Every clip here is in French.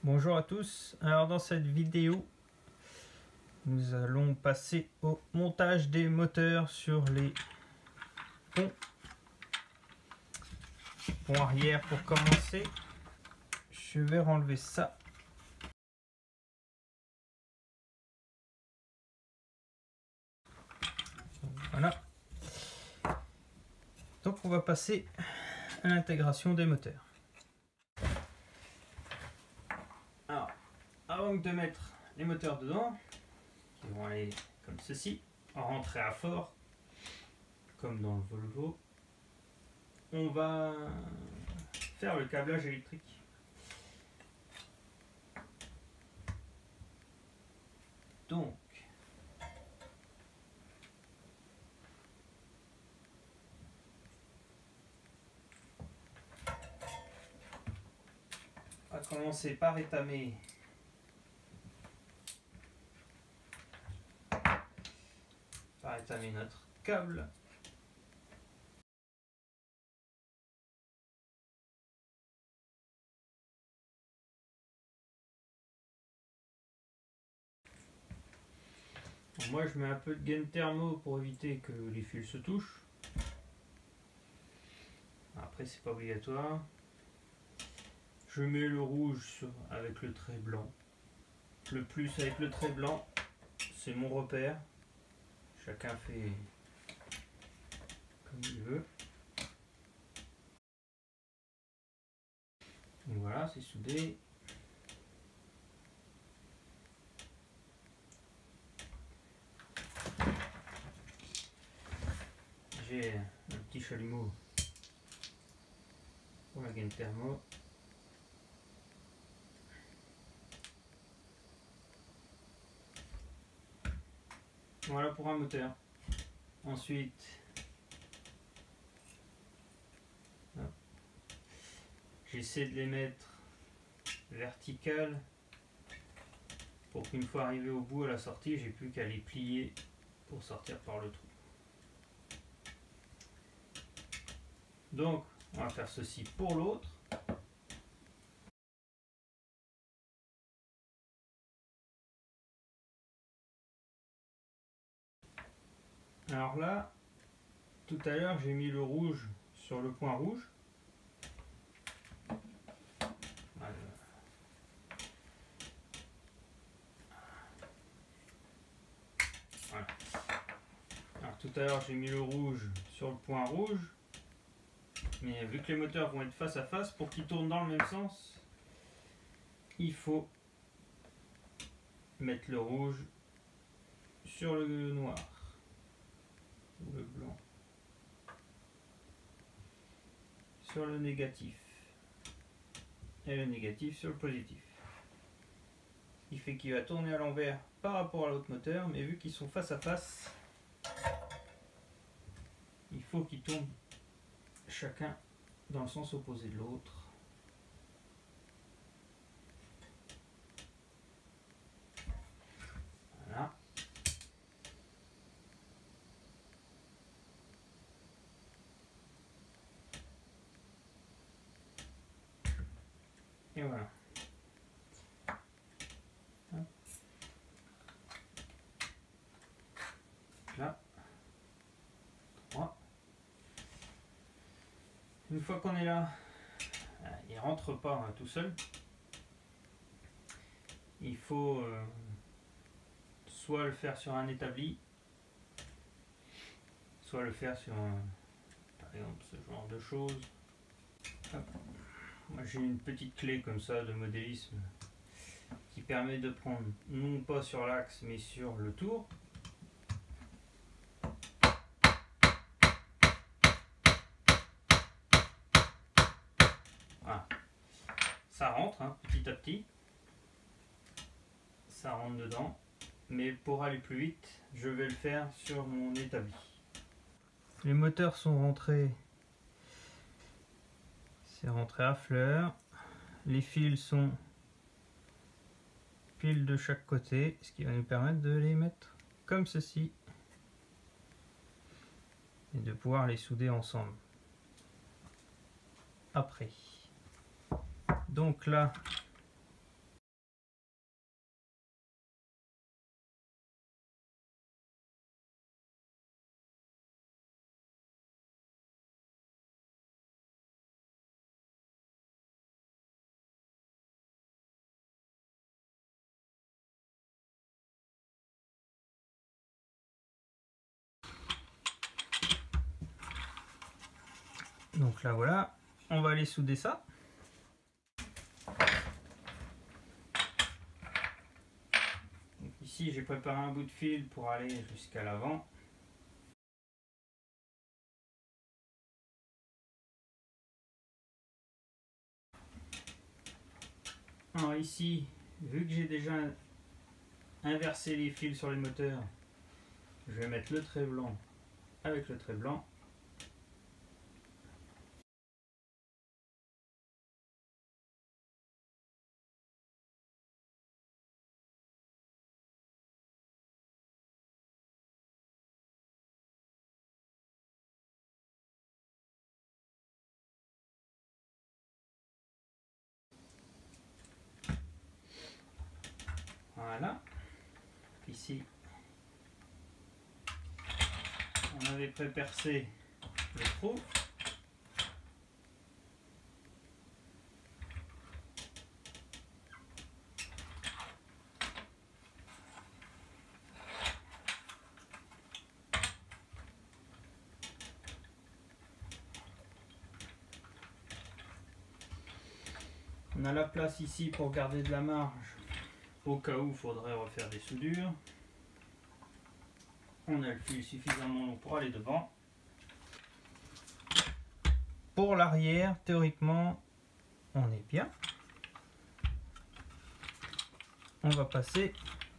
Bonjour à tous, alors dans cette vidéo nous allons passer au montage des moteurs sur les ponts arrière. Pour commencer, je vais renlever ça. Voilà, donc on va passer à l'intégration des moteurs. Alors, avant de mettre les moteurs dedans, qui vont aller comme ceci, en rentrée à fort, comme dans le Volvo, on va faire le câblage électrique. Donc, on va commencer par étamer notre câble. Moi je mets un peu de gaine thermo pour éviter que les fils se touchent. Après c'est pas obligatoire. Je mets le rouge avec le trait blanc. Le plus avec le trait blanc, c'est mon repère. Chacun fait comme il veut. Donc voilà, c'est soudé. J'ai un petit chalumeau pour la gaine thermo. Voilà pour un moteur. Ensuite, j'essaie de les mettre verticales pour qu'une fois arrivé au bout à la sortie, j'ai plus qu'à les plier pour sortir par le trou. Donc, on va faire ceci pour l'autre. Alors là, tout à l'heure, j'ai mis le rouge sur le point rouge. Voilà. Alors tout à l'heure, j'ai mis le rouge sur le point rouge. Mais vu que les moteurs vont être face à face, pour qu'ils tournent dans le même sens, il faut mettre le rouge sur le noir ou le blanc, sur le négatif et le négatif sur le positif. Ce qui fait qu'il va tourner à l'envers par rapport à l'autre moteur, mais vu qu'ils sont face à face, il faut qu'ils tournent chacun dans le sens opposé de l'autre. Voilà. Et voilà. Là. 3. Une fois qu'on est là, il rentre pas tout seul. Il faut soit le faire sur un établi, soit le faire sur par exemple ce genre de choses. Hop. Moi j'ai une petite clé comme ça de modélisme qui permet de prendre non pas sur l'axe mais sur le tour. Voilà. Ça rentre petit à petit. Ça rentre dedans. Mais pour aller plus vite, je vais le faire sur mon établi. Les moteurs sont rentrés. C'est rentré à fleur. Les fils sont pile de chaque côté, ce qui va nous permettre de les mettre comme ceci et de pouvoir les souder ensemble après. Donc là, Donc là voilà, on va aller souder ça. Donc ici j'ai préparé un bout de fil pour aller jusqu'à l'avant. Alors ici, vu que j'ai déjà inversé les fils sur les moteurs, je vais mettre le trait blanc avec le trait blanc. Voilà. Ici, on avait pré-percé le trou. On a la place ici pour garder de la marge au cas où il faudrait refaire des soudures. On a le fil suffisamment long pour aller devant. Pour l'arrière, théoriquement, on est bien. On va passer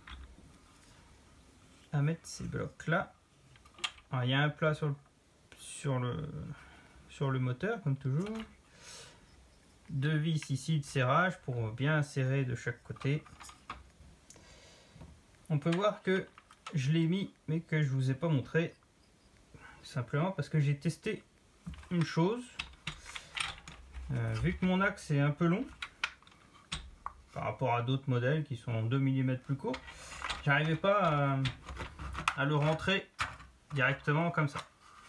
à mettre ces blocs là. Alors, il y a un plat sur le moteur comme toujours. 2 vis ici de serrage pour bien serrer de chaque côté. On peut voir que je l'ai mis mais que je vous ai pas montré, simplement parce que j'ai testé une chose. Vu que mon axe est un peu long par rapport à d'autres modèles qui sont 2 mm plus courts, j'arrivais pas à le rentrer directement comme ça.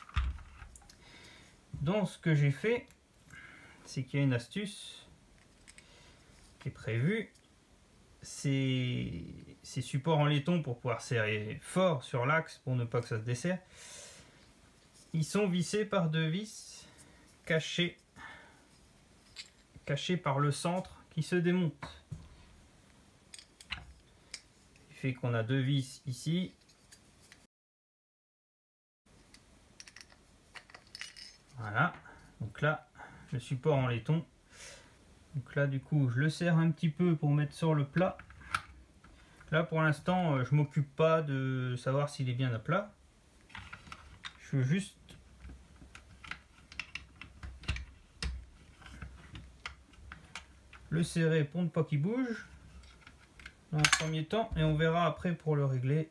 Donc ce que j'ai fait, c'est qu'il y a une astuce qui est prévue. Ces supports en laiton pour pouvoir serrer fort sur l'axe pour ne pas que ça se desserre, ils sont vissés par 2 vis cachées par le centre qui se démontent. Il fait qu'on a 2 vis ici. Voilà, donc là le support en laiton. Donc là du coup je le serre un petit peu pour mettre sur le plat. Là pour l'instant je m'occupe pas de savoir s'il est bien à plat. Je veux juste le serrer pour ne pas qu'il bouge dans un premier temps et on verra après pour le régler.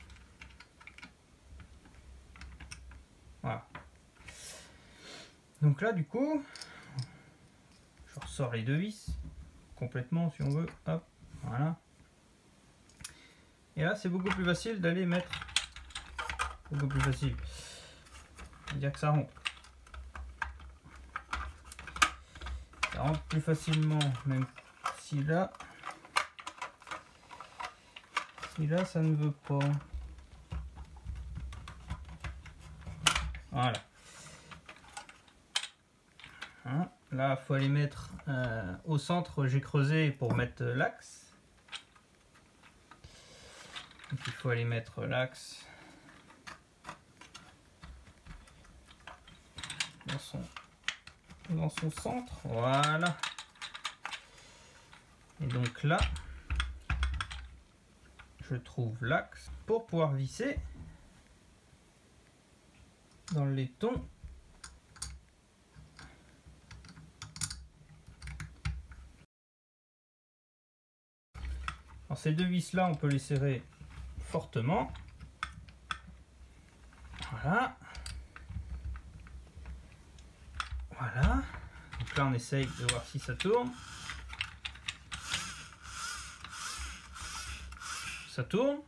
Voilà. Donc là du coup je ressors les 2 vis complètement si on veut. Hop, voilà. Et là c'est beaucoup plus facile d'aller mettre, beaucoup plus facile, dire que ça rentre plus facilement, même si là ça ne veut pas. Voilà. Hein, là il faut aller mettre au centre, j'ai creusé pour mettre l'axe. Donc il faut aller mettre l'axe dans son centre, voilà. Et donc là je trouve l'axe pour pouvoir visser dans le laiton. Alors ces 2 vis là on peut les serrer fortement, voilà. Voilà, donc là on essaye de voir si ça tourne. Ça tourne.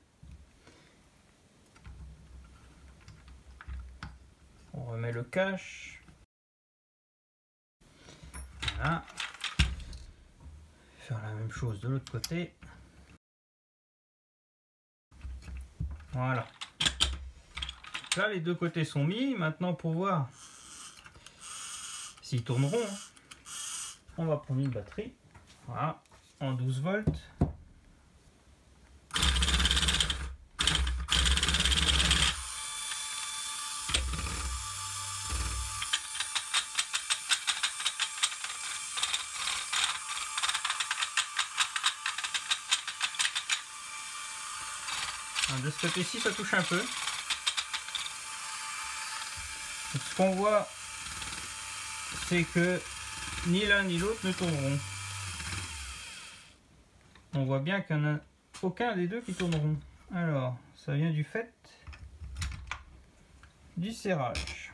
On remet le cache. Voilà. Faire la même chose de l'autre côté. Voilà. Donc là les 2 côtés sont mis. Maintenant pour voir s'ils tourneront. Hein. On va prendre une batterie. Voilà, en 12 volts. De ce côté-ci, ça touche un peu. Donc, ce qu'on voit, c'est que ni l'un ni l'autre ne tourneront. On voit bien qu'il n'y en a aucun des deux qui tourneront. Alors, ça vient du fait du serrage.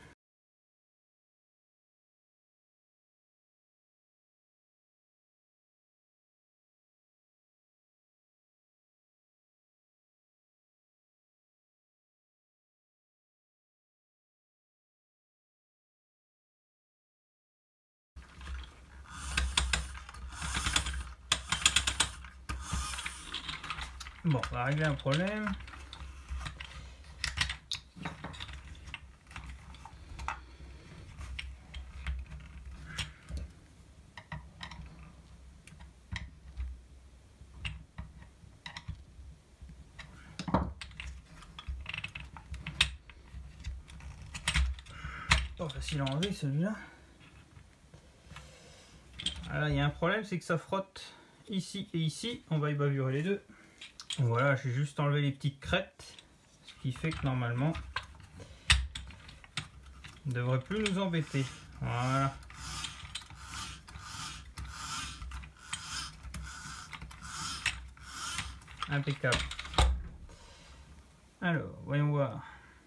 Bon, on va régler un problème. Pas facile à enlever celui-là. Alors il y a un problème, c'est que ça frotte ici et ici. On va y bavurer les deux. Voilà, j'ai juste enlevé les petites crêtes, ce qui fait que normalement il ne devrait plus nous embêter. Voilà. Impeccable. Alors, voyons voir.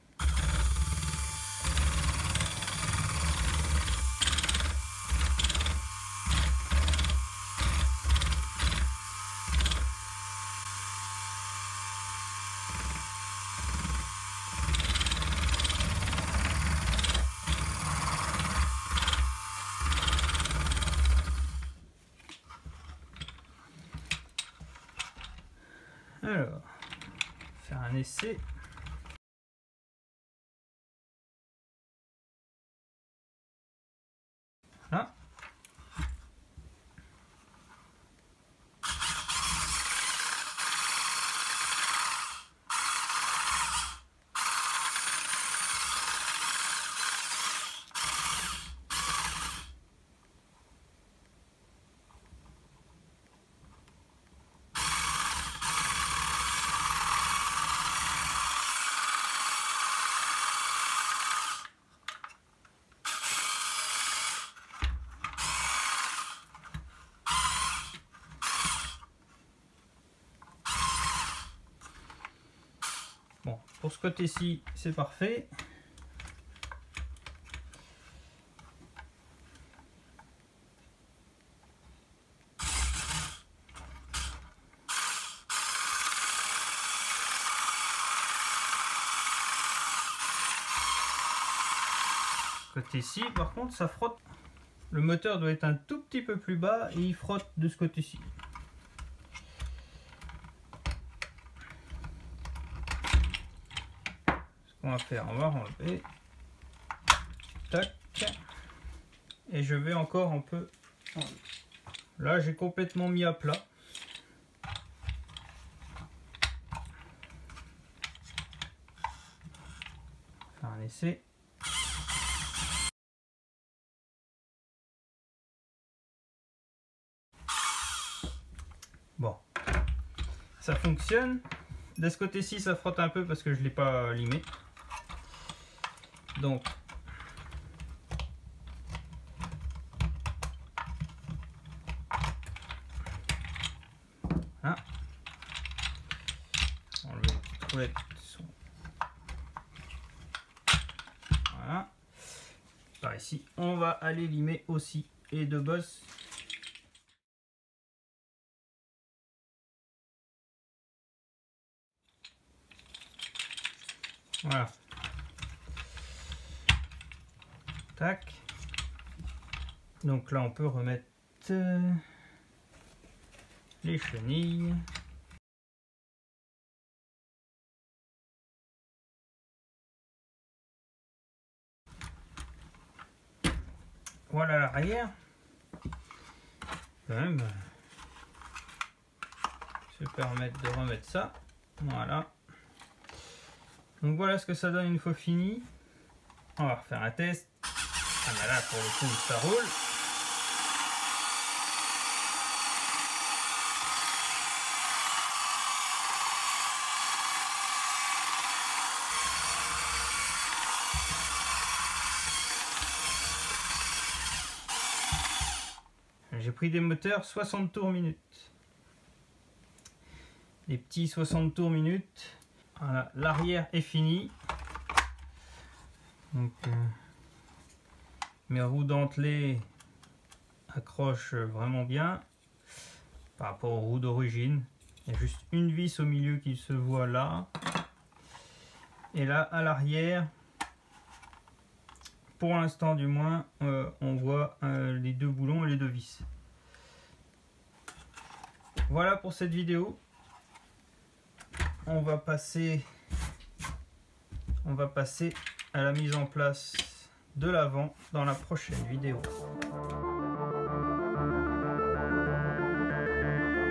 Alors, faire un essai. Voilà. Bon, pour ce côté-ci, c'est parfait. Côté-ci, par contre, ça frotte. Le moteur doit être un tout petit peu plus bas et il frotte de ce côté-ci. Ce qu'on va faire, on va enlever. Tac. Et je vais encore un peu. Là, j'ai complètement mis à plat. Faire un essai. Bon, ça fonctionne. De ce côté-ci, ça frotte un peu parce que je ne l'ai pas limé. Donc, voilà. Enlever les petites roulettes. Voilà. Par ici, on va aller limer aussi les deux bosses. Voilà. Tac. Donc là, on peut remettre les chenilles. Voilà l'arrière. Quand même, se permettre de remettre ça. Voilà. Donc voilà ce que ça donne une fois fini. On va refaire un test. Ah ben là pour le coup ça roule. J'ai pris des moteurs 60 tours minute. Les petits 60 tours minute. Voilà, l'arrière est fini. Donc mes roues dentelées accrochent vraiment bien par rapport aux roues d'origine. Il y a juste une vis au milieu qui se voit là. Et là à l'arrière, pour l'instant du moins, on voit les deux boulons et les deux vis. Voilà pour cette vidéo. On va passer à la mise en place de l'avant dans la prochaine vidéo.